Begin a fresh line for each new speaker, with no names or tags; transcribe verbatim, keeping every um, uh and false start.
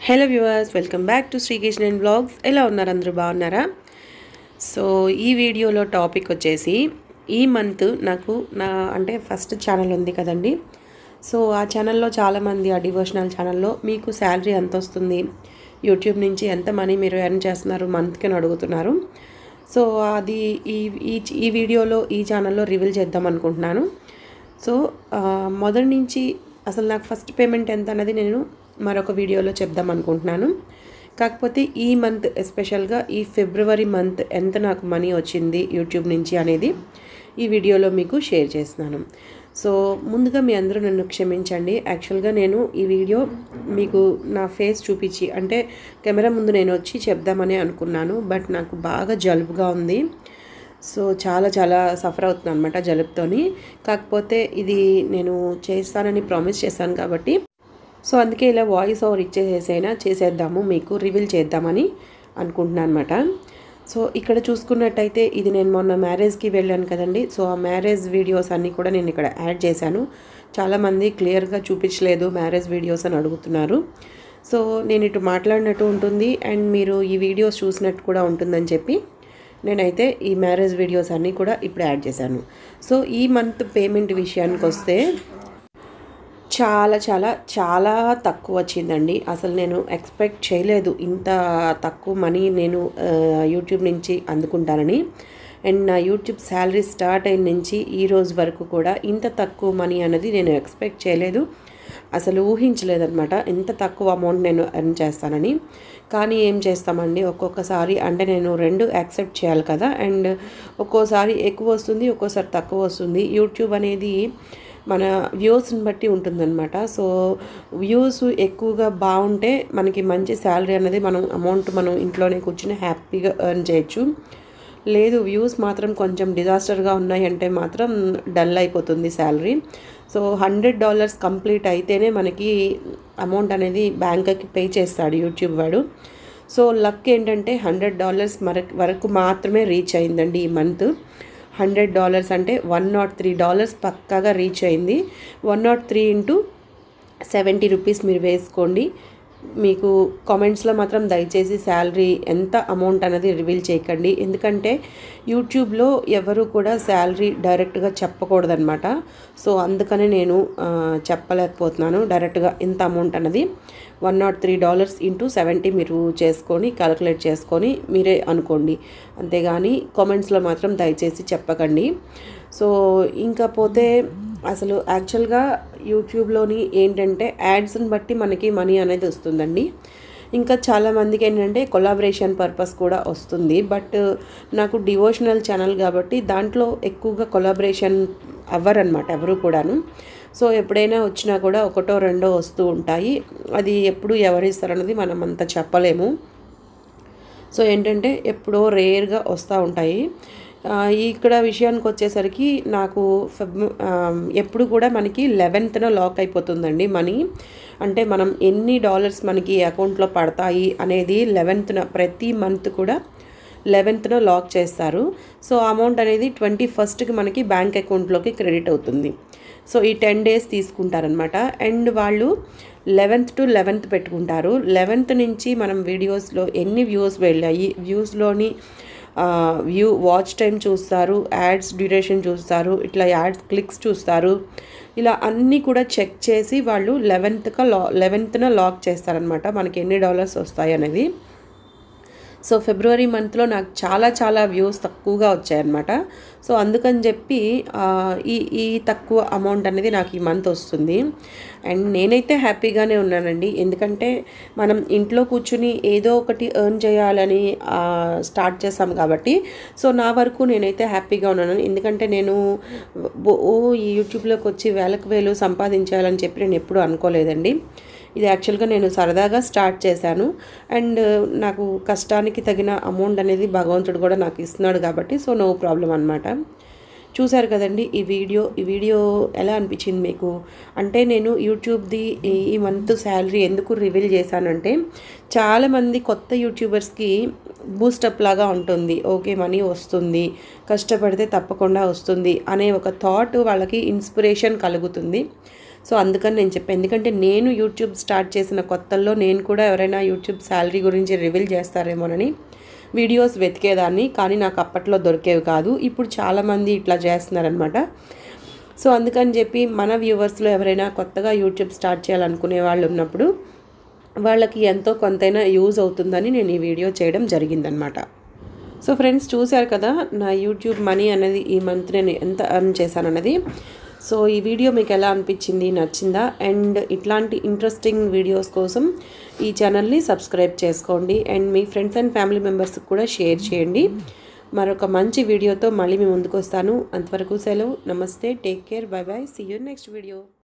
Hello viewers, welcome back to Shri Kishan blogs. ఎలా ఉన్నారు? అందరూ బాగున్నారా? సో ఈ వీడియోలో టాపిక్ వచ్చేసి ఈ మంత్ నాకు నా అంటే ఫస్ట్ ఛానల్ ఉంది కదండి. సో ఆ ఛానల్లో చాలామంది ఆ డివోషనల్ ఛానల్లో మీకు శాలరీ ఎంత వస్తుంది, యూట్యూబ్ నుంచి ఎంత మనీ మీరు ఎర్న్ చేస్తున్నారు మంత్కి అని అడుగుతున్నారు. సో అది ఈ ఈ వీడియోలో ఈ ఛానల్లో రివీల్ చేద్దాం అనుకుంటున్నాను. సో మొదటి నుంచి అసలు నాకు ఫస్ట్ పేమెంట్ ఎంత అన్నది నేను మరొక వీడియోలో చెప్దాం అనుకుంటున్నాను. కాకపోతే ఈ మంత్ ఎస్పెషల్గా ఈ ఫిబ్రవరి మంత్ ఎంత నాకు మనీ వచ్చింది యూట్యూబ్ నుంచి అనేది ఈ వీడియోలో మీకు షేర్ చేస్తున్నాను. సో ముందుగా మీ అందరూ నన్ను క్షమించండి. యాక్చువల్గా నేను ఈ వీడియో మీకు నా ఫేస్ చూపించి అంటే కెమెరా ముందు నేను వచ్చి చెప్దామని అనుకున్నాను. బట్ నాకు బాగా జలుబుగా ఉంది. సో చాలా చాలా సఫర్ అవుతున్నాను అనమాట జలుబుతోని. కాకపోతే ఇది నేను చేస్తానని ప్రామిస్ చేశాను కాబట్టి సో అందుకే ఇలా వాయిస్ ఓవర్ ఇచ్చేసేసైనా చేసేద్దాము, మీకు రివీల్ చేద్దామని అనుకుంటున్నాను అనమాట. సో ఇక్కడ చూసుకున్నట్టయితే ఇది నేను మొన్న మ్యారేజ్కి వెళ్ళాను కదండి. సో ఆ మ్యారేజ్ వీడియోస్ అన్నీ కూడా నేను ఇక్కడ యాడ్ చేశాను. చాలామంది క్లియర్గా చూపించలేదు మ్యారేజ్ వీడియోస్ అని అడుగుతున్నారు. సో నేను ఇటు మాట్లాడినట్టు ఉంటుంది అండ్ మీరు ఈ వీడియోస్ చూసినట్టు కూడా ఉంటుందని చెప్పి నేనైతే ఈ మ్యారేజ్ వీడియోస్ అన్నీ కూడా ఇప్పుడు యాడ్ చేశాను. సో ఈ మంత్ పేమెంట్ విషయానికి వస్తే చాలా చాలా చాలా తక్కువ వచ్చిందండి. అసలు నేను ఎక్స్పెక్ట్ చేయలేదు ఇంత తక్కువ మనీ నేను యూట్యూబ్ నుంచి అందుకుంటానని. అండ్ నా యూట్యూబ్ శాలరీ స్టార్ట్ అయిన నుంచి ఈ రోజు వరకు కూడా ఇంత తక్కువ మనీ అనేది నేను ఎక్స్పెక్ట్ చేయలేదు, అసలు ఊహించలేదన్నమాట ఇంత తక్కువ అమౌంట్ నేను ఎర్న్ చేస్తానని. కానీ ఏం చేస్తామండి, ఒక్కొక్కసారి అంటే నేను రెండు యాక్సెప్ట్ చేయాలి కదా. అండ్ ఒక్కోసారి ఎక్కువ వస్తుంది, ఒక్కోసారి తక్కువ వస్తుంది. యూట్యూబ్ అనేది మన వ్యూస్ని బట్టి ఉంటుందన్నమాట. సో వ్యూస్ ఎక్కువగా బాగుంటే మనకి మంచి శాలరీ అనేది మనం అమౌంట్ మనం ఇంట్లోనే కూర్చుని హ్యాపీగా ఎర్న్ చేయొచ్చు. లేదు వ్యూస్ మాత్రం కొంచెం డిజాస్టర్గా ఉన్నాయంటే మాత్రం డల్ అయిపోతుంది salary. So hundred dollars complete అయితేనే మనకి అమౌంట్ అనేది బ్యాంక్కి పే చేస్తాడు యూట్యూబ్ వాడు. సో లక్ ఏంటంటే హండ్రెడ్ డాలర్స్ మరక్ వరకు మాత్రమే రీచ్ అయిందండి ఈ మంత్. హండ్రెడ్ డాలర్స్ అంటే వన్ నాట్ త్రీ డాలర్స్ పక్కాగా రీచ్ అయింది. One naught three into seventy rupees మీరు వేసుకోండి. మీకు కామెంట్స్లో మాత్రం దయచేసి శాలరీ ఎంత అమౌంట్ అనేది రివీల్ చేయకండి, ఎందుకంటే యూట్యూబ్లో ఎవరు కూడా శాలరీ డైరెక్ట్గా చెప్పకూడదన్నమాట. సో అందుకనే నేను చెప్పలేకపోతున్నాను డైరెక్ట్గా ఎంత అమౌంట్ అన్నది. One naught three dollars into seventy మీరు చేసుకొని క్యాలిక్యులేట్ చేసుకొని మీరే అనుకోండి, అంతేగాని కామెంట్స్లో మాత్రం దయచేసి చెప్పకండి. సో ఇంకా పోతే అసలు యాక్చువల్గా యూట్యూబ్లోని ఏంటంటే యాడ్స్ని బట్టి మనకి మనీ అనేది వస్తుందండి. ఇంకా చాలామందికి ఏంటంటే కొలాబరేషన్ పర్పస్ కూడా వస్తుంది. బట్ నాకు డివోషనల్ ఛానల్ కాబట్టి దాంట్లో ఎక్కువగా కొలాబరేషన్ అవ్వరనమాట ఎవరు కూడాను. సో ఎప్పుడైనా వచ్చినా కూడా ఒకటో రెండో వస్తూ ఉంటాయి. అది ఎప్పుడు ఎవరిస్తారన్నది మనం అంత చెప్పలేము. సో ఏంటంటే ఎప్పుడో రేర్గా వస్తూ ఉంటాయి. ఇక్కడ విషయానికి వచ్చేసరికి నాకు ఎప్పుడు కూడా మనకి లెవెన్త్న లాక్ అయిపోతుందండి మనీ. అంటే మనం ఎన్ని డాలర్స్ మనకి అకౌంట్లో పడతాయి అనేది లెవెన్త్న ప్రతి మంత్ కూడా లెవెన్త్న లాక్ చేస్తారు. సో అమౌంట్ అనేది ట్వంటీ ఫస్ట్కి మనకి బ్యాంక్ అకౌంట్లోకి క్రెడిట్ అవుతుంది. సో ఈ టెన్ డేస్ తీసుకుంటారనమాట. అండ్ వాళ్ళు లెవెన్త్ టు లెవెన్త్ పెట్టుకుంటారు. లెవెన్త్ నుంచి మనం వీడియోస్లో ఎన్ని వ్యూస్ వెళ్ళాయి, వ్యూస్లోని వ్యూ వాచ్ టైం చూస్తారు, యాడ్స్ డ్యూరేషన్ చూస్తారు, ఇట్లా యాడ్స్ క్లిక్స్ చూస్తారు. ఇలా అన్నీ కూడా చెక్ చేసి వాళ్ళు లెవెన్త్గా లా లెవెన్త్న లాక్ చేస్తారనమాట మనకి ఎన్ని డాలర్స్ వస్తాయి అనేది. సో ఫిబ్రవరి మంత్లో నాకు చాలా చాలా వ్యూస్ తక్కువగా వచ్చాయన్నమాట. సో అందుకని చెప్పి ఈ ఈ తక్కువ అమౌంట్ అనేది నాకు ఈ మంత్ వస్తుంది. అండ్ నేనైతే హ్యాపీగానే ఉన్నానండి, ఎందుకంటే మనం ఇంట్లో కూర్చుని ఏదో ఒకటి ఎర్న్ చేయాలని స్టార్ట్ చేస్తాం కాబట్టి సో నా వరకు నేనైతే హ్యాపీగా ఉన్నాను. ఎందుకంటే నేను ఓ ఈ యూట్యూబ్లోకి వచ్చి వేలకు వేలు సంపాదించాలని చెప్పి నేను ఎప్పుడూ అనుకోలేదండి. ఇది యాక్చువల్గా నేను సరదాగా స్టార్ట్ చేశాను. అండ్ నాకు కష్టానికి తగిన అమౌంట్ అనేది భగవంతుడు కూడా నాకు ఇస్తున్నాడు కాబట్టి సో నో ప్రాబ్లం అనమాట. చూశారు కదండి ఈ వీడియో. ఈ వీడియో ఎలా అనిపించింది మీకు? అంటే నేను యూట్యూబ్ది ఈ మంత్ శాలరీ ఎందుకు రివీల్ చేశానంటే చాలామంది కొత్త యూట్యూబర్స్కి బూస్టప్ లాగా ఉంటుంది. ఓకే మనీ వస్తుంది, కష్టపడితే తప్పకుండా వస్తుంది అనే ఒక థాట్ వాళ్ళకి ఇన్స్పిరేషన్ కలుగుతుంది. సో అందుకని నేను చెప్పాను, ఎందుకంటే నేను యూట్యూబ్ స్టార్ట్ చేసిన కొత్తల్లో నేను కూడా ఎవరైనా యూట్యూబ్ శాలరీ గురించి రివీల్ చేస్తారేమోనని వీడియోస్ వెతికేదాన్ని, కానీ నాకు అప్పట్లో దొరికేవి కాదు. ఇప్పుడు చాలామంది ఇట్లా చేస్తున్నారనమాట. సో అందుకని చెప్పి మన వ్యూవర్స్లో ఎవరైనా కొత్తగా యూట్యూబ్ స్టార్ట్ చేయాలనుకునే వాళ్ళు ఉన్నప్పుడు వాళ్ళకి ఎంతో కొంతైనా యూజ్ అవుతుందని నేను ఈ వీడియో చేయడం జరిగిందనమాట. సో ఫ్రెండ్స్, చూశారు కదా నా యూట్యూబ్ మనీ అనేది ఈ మంత్ నేను ఎంత ఎర్న్ చేశానన్నది. సో ఈ వీడియో మీకు ఎలా అనిపించింది, నచ్చిందా? అండ్ ఇట్లాంటి ఇంట్రెస్టింగ్ వీడియోస్ కోసం ఈ ఛానల్ని సబ్స్క్రైబ్ చేసుకోండి అండ్ మీ ఫ్రెండ్స్ అండ్ ఫ్యామిలీ మెంబర్స్కి కూడా షేర్ చేయండి. మరొక మంచి వీడియోతో మళ్ళీ మీ ముందుకు వస్తాను. అంతవరకు సెలవు. నమస్తే, take care, bye bye, see you next video.